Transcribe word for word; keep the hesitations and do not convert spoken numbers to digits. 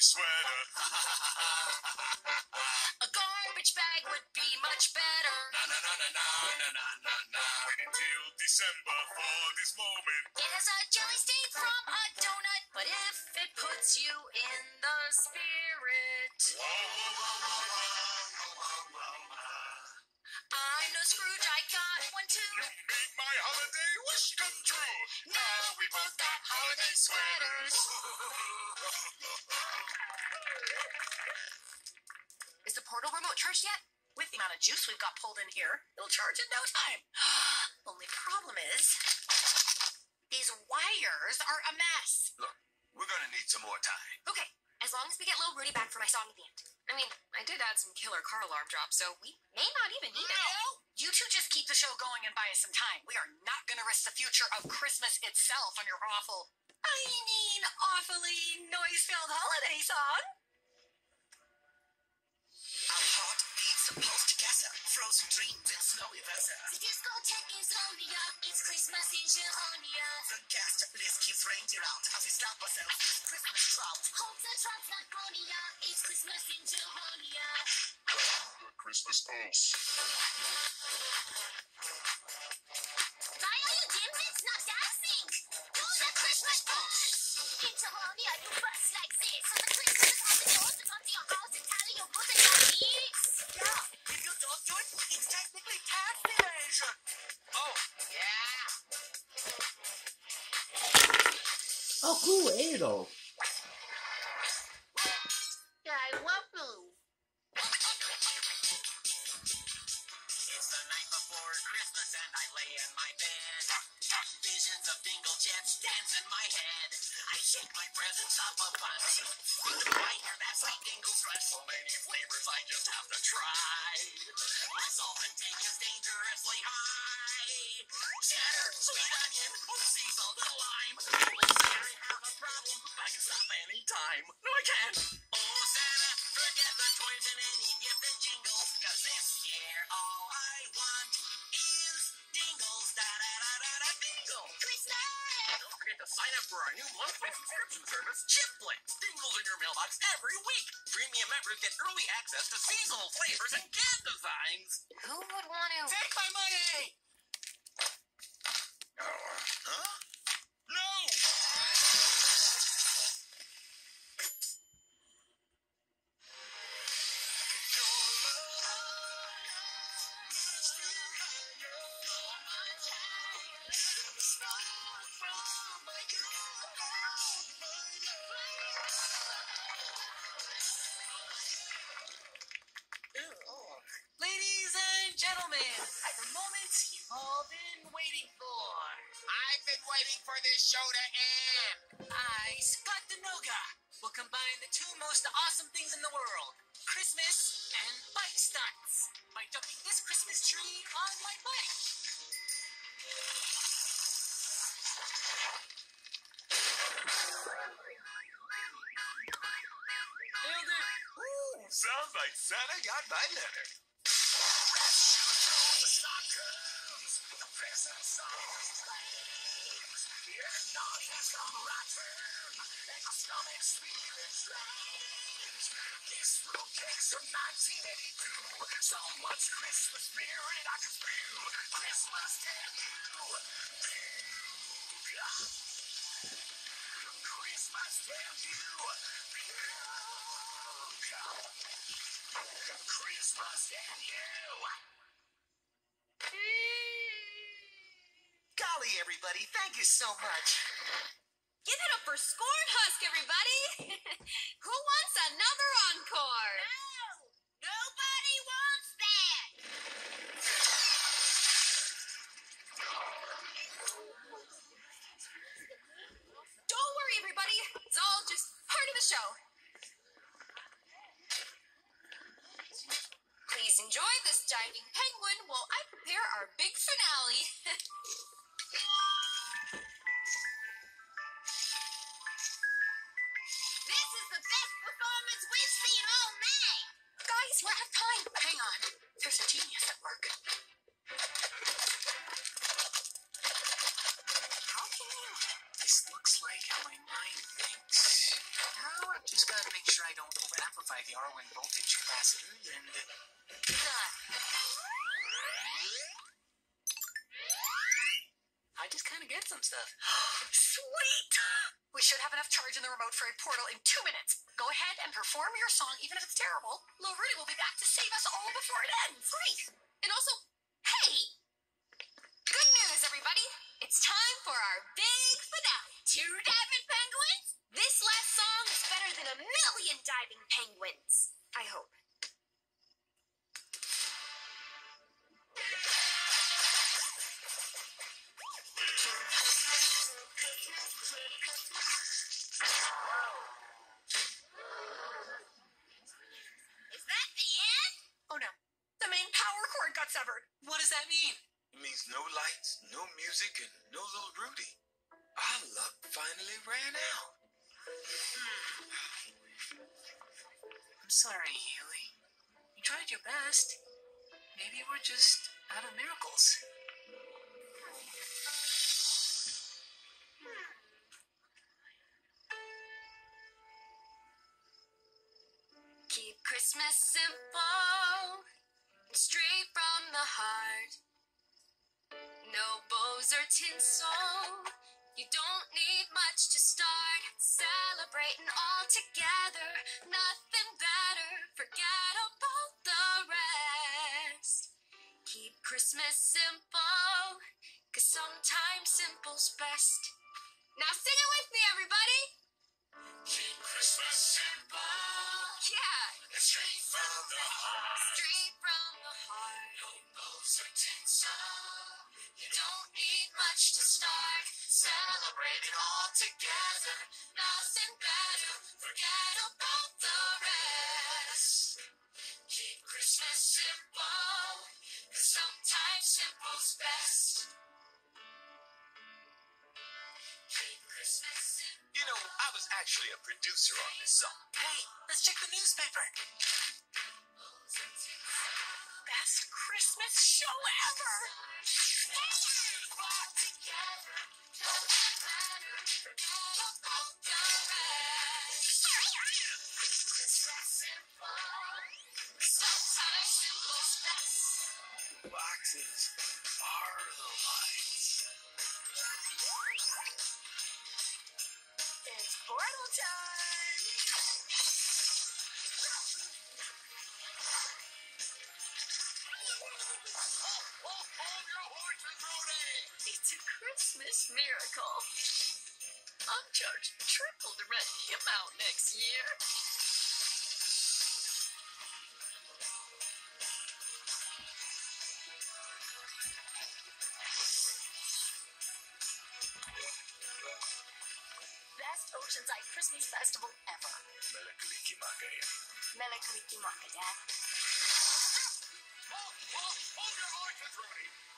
sweater. A garbage bag would be much better. Na na na na na na na na na. Wait until December for this moment. It has a jelly stain from a donut, but if it puts you in the spirit. Whoa, whoa, whoa, whoa, whoa, whoa, whoa, whoa. I'm no Scrooge, I got one too. You make my holiday wish come true. Now we both got holiday sweaters. Is the portal remote charged yet? With the amount of juice we've got pulled in here, it'll charge in no time. Only problem is, these wires are a mess. Look, we're gonna need some more time. Okay, as long as we get little Rudy back for my song at the end. I mean, I did add some killer car alarm drops, so we may not even need it. No! You two just keep the show going and buy us some time. We are not gonna risk the future of Christmas itself on your awful, I mean, awfully noise-filled holiday song. Our heart beats a pulse together, frozen dreams in snowy weather. The discotheque is lonely, it's Christmas in Jehonia. The guest list keeps reindeer out as we stop ourselves this Christmas drought. Hope the truck's not Gonia, it's Christmas in Jehonia. The Christmas pulse. Why are you dimwits not dancing? Do the Christmas pulse. In Jehonia, you bust like this. So the Christmas has the doors to come to your house and tally your goods and your needs. Yeah, if you don't do it, it's technically tax evasion. Oh, yeah. Acuero. I love you. It's the night before Christmas and I lay in my bed. Visions of Dingle Jets dance in my head. I shake my presents up a bunch. I hear that sweet Dingle Crunch. So many flavors I just have to try. My salt intake is dangerously high. Cheddar, sweet onion, or sea salt and lime. People say I have a problem, but I can stop anytime. No, I can't. Oh, Santa, forget the toys and any gift that jingles. Cause this year all I want is dingles. Da-da-da-da-da, dingle. Christmas. Don't forget to sign up for our new monthly subscription service, Chipflix. Dingles in your mailbox every week. Premium members get early access to seasonal flavors and can designs. Who would want to? Take my money! Huh? No! Ladies and gentlemen, the moment you've all been waiting for. I've been waiting for this show to end. I, Scott Denoga, will combine the two most awesome things in the world, Christmas and bike stunts, by jumping this Christmas tree on my bike. Nailed it! Ooh, sounds like Santa got my letter. This fruitcake's from nineteen eighty-two. So much Christmas spirit I can spew. Christmas can you. Christmas can you. Christmas can you. Golly, everybody, thank you so much. Give it up for Scorn Husk, everybody! Who wants another encore? No! Nobody wants that! Don't worry, everybody. It's all just part of the show. Please enjoy this diving penguin while I prepare our big finale. This is the best performance we've seen all night! Guys, we're out of time. Hang on. There's a genius at work. How can you? This looks like how my mind thinks. Now I've just got to make sure get some stuff. Sweet! We should have enough charge in the remote for a portal in two minutes. Go ahead and perform your song, even if it's terrible. Lil Rudy will be back to save us all before it ends. Great! And also, hey! Good news, everybody! It's time for our big finale. Two diving penguins? This last song is better than a million diving penguins. I hope. Is that the end? Oh no. The main power cord got severed. What does that mean? It means no lights, no music, and no little Rudy. Our luck finally ran out. I'm sorry, Haley. You tried your best. Maybe we're just out of miracles. Keep Christmas simple, straight from the heart. No bows or tinsel, you don't need much to start. Celebrating all together, nothing better. Forget about the rest. Keep Christmas simple, cause sometimes simple's best. Now sing it with me, everybody! Keep Christmas simple. Yeah! And straight from the heart. Straight from the heart. No bows or tinsel. You don't need much to start. Celebrating all together. Nothing better. Forget about the rest. Keep Christmas simple, cause sometimes simple's best. Keep Christmas simple. You know, I was actually a producer on this song. Hey, let's check the newspaper. Best Christmas show ever. Together. Nothing better. Forget about the rest. Christmas simple. Sometimes simple's best. Boxes are the lights. It's portal time! It's a Christmas miracle. I'm charged triple to rent him out next year. Best Oceanside Christmas Festival ever. Melakaliki Makaya. Melakaliki Maka, Dad. Hold, hold, hold your horses, Rudy.